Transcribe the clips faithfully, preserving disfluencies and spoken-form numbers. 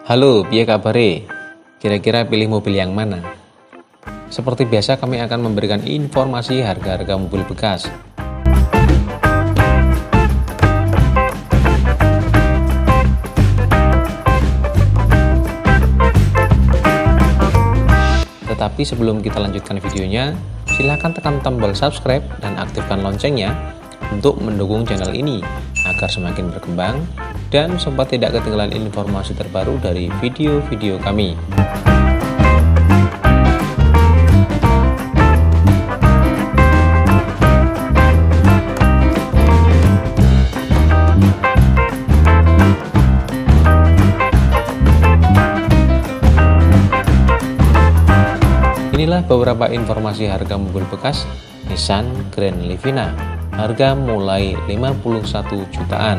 Halo, piye kabare? Kira-kira pilih mobil yang mana? Seperti biasa kami akan memberikan informasi harga-harga mobil bekas. Tetapi sebelum kita lanjutkan videonya, silahkan tekan tombol subscribe dan aktifkan loncengnya untuk mendukung channel ini agar semakin berkembang dan sobat tidak ketinggalan informasi terbaru dari video-video kami. Inilah beberapa informasi harga mobil bekas Nissan Grand Livina. Harga mulai lima puluh satu jutaan.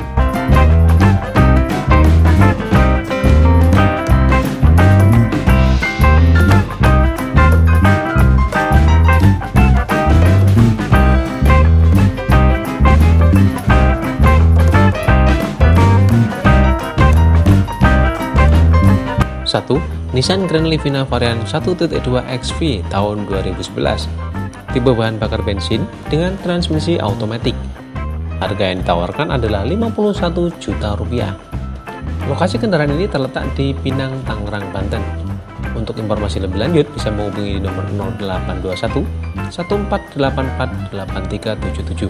satu. Nissan Grand Livina varian satu titik dua X V tahun dua ribu sebelas. Tipe bahan bakar bensin dengan transmisi automatik. Harga yang ditawarkan adalah lima puluh satu juta rupiah. Lokasi kendaraan ini terletak di Pinang, Tangerang, Banten. Untuk informasi lebih lanjut bisa menghubungi di nomor nol delapan dua satu, satu empat delapan empat, delapan tiga tujuh tujuh.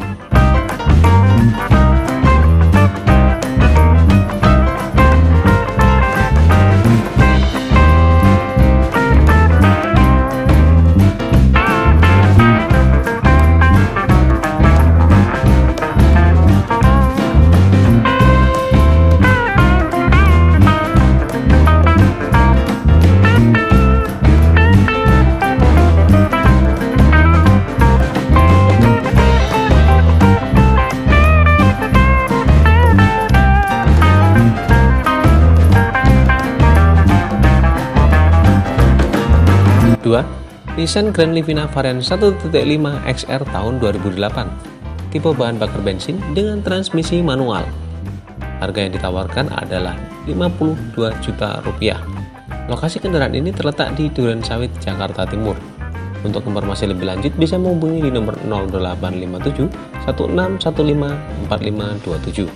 dua. Nissan Grand Livina varian satu titik lima X R tahun dua ribu delapan. Tipe bahan bakar bensin dengan transmisi manual. Harga yang ditawarkan adalah lima puluh dua juta rupiah. Lokasi kendaraan ini terletak di Durensawit, Jakarta Timur. Untuk informasi lebih lanjut bisa menghubungi di nomor nol delapan lima tujuh, satu enam satu lima, empat lima dua tujuh.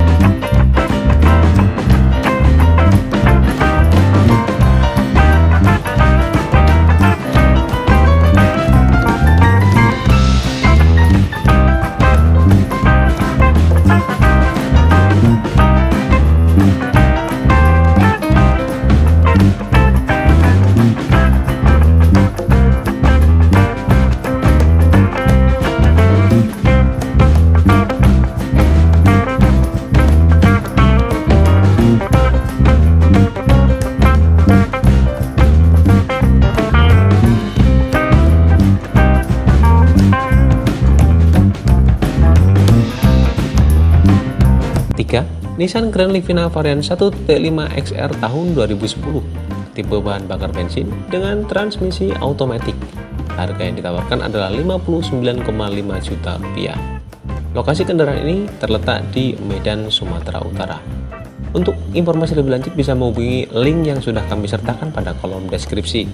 tiga. Nissan Grand Livina varian satu titik lima X R tahun dua ribu sepuluh. Tipe bahan bakar bensin dengan transmisi automatik. Harga yang ditawarkan adalah lima puluh sembilan koma lima juta rupiah. Lokasi kendaraan ini terletak di Medan, Sumatera Utara. Untuk informasi lebih lanjut bisa menghubungi link yang sudah kami sertakan pada kolom deskripsi.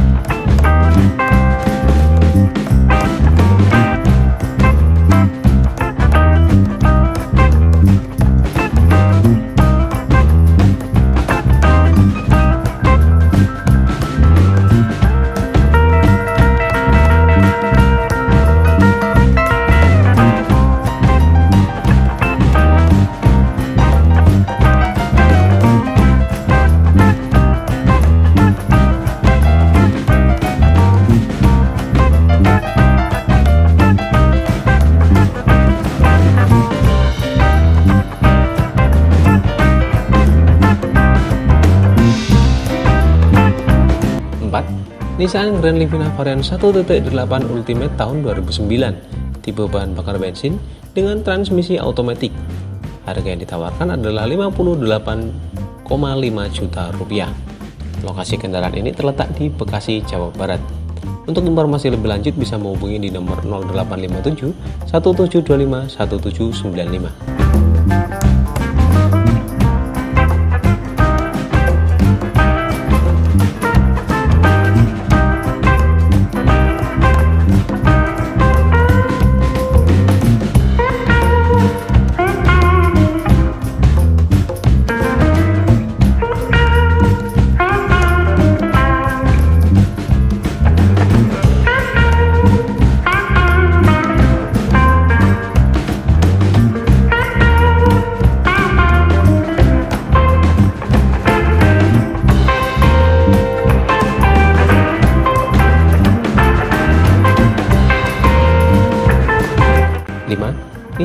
Nissan Grand Livina varian satu titik delapan Ultimate tahun dua ribu sembilan. Tipe bahan bakar bensin dengan transmisi automatik. Harga yang ditawarkan adalah lima puluh delapan koma lima juta rupiah. Lokasi kendaraan ini terletak di Bekasi, Jawa Barat. Untuk informasi lebih lanjut bisa menghubungi di nomor nol delapan lima tujuh, satu tujuh dua lima, satu tujuh sembilan lima.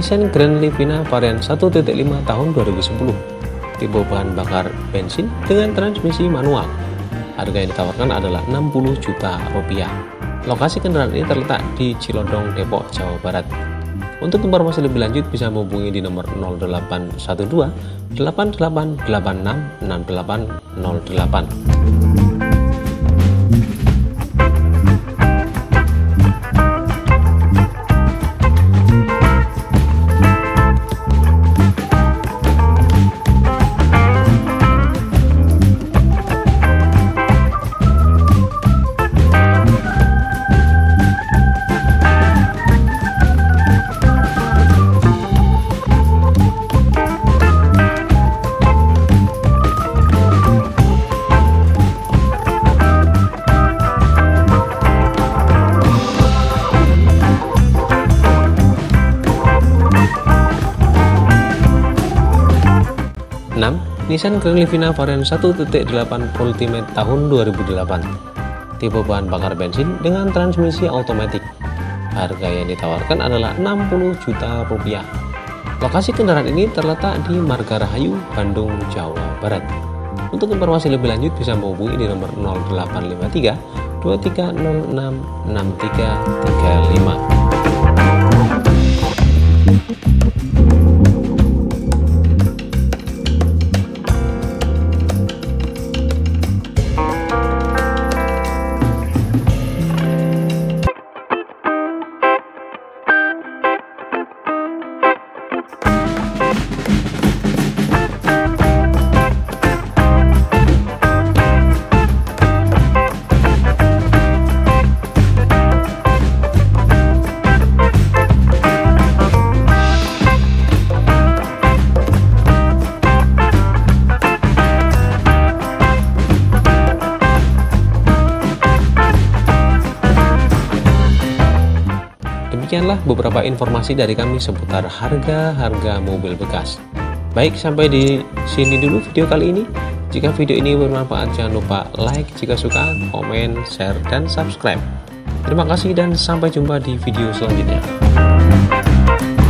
Nissan Grand Livina varian satu titik lima tahun dua ribu sepuluh, tipe bahan bakar bensin dengan transmisi manual. Harga yang ditawarkan adalah enam puluh juta rupiah. Lokasi kendaraan ini terletak di Cilodong, Depok, Jawa Barat. Untuk informasi lebih lanjut bisa menghubungi di nomor nol delapan satu dua delapan delapan delapan enam enam delapan nol delapan. enam. Nissan Grand Livina varian satu titik delapan Ultimate tahun dua ribu delapan, tipe bahan bakar bensin dengan transmisi otomatis. Harga yang ditawarkan adalah enam puluh juta rupiah. Lokasi kendaraan ini terletak di Margarahayu, Bandung, Jawa Barat. Untuk informasi lebih lanjut bisa menghubungi di nomor nol delapan lima tiga dua tiga nol enam enam tiga tiga lima. Demikianlah beberapa informasi dari kami seputar harga-harga mobil bekas. Baik, sampai di sini dulu video kali ini. Jika video ini bermanfaat, jangan lupa like jika suka, komen, share, dan subscribe. Terima kasih dan sampai jumpa di video selanjutnya.